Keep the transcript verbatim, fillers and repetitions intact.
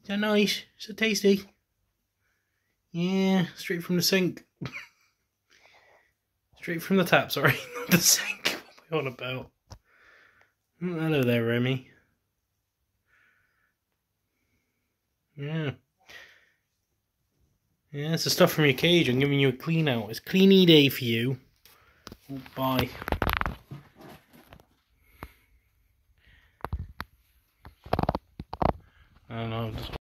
that nice? Is it tasty? Yeah, straight from the sink. Straight from the tap, sorry, not the sink. What am I on about? Oh, hello there, Remy. Yeah. Yeah, it's the stuff from your cage. I'm giving you a clean out. It's cleany day for you. Oh, bye. I don't know. Just